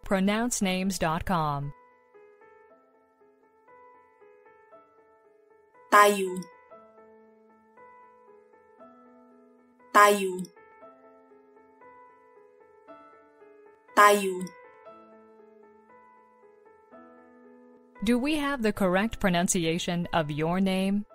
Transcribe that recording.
pronouncenames.com. Tayo. Tayo. Tayo. Do we have the correct pronunciation of your name?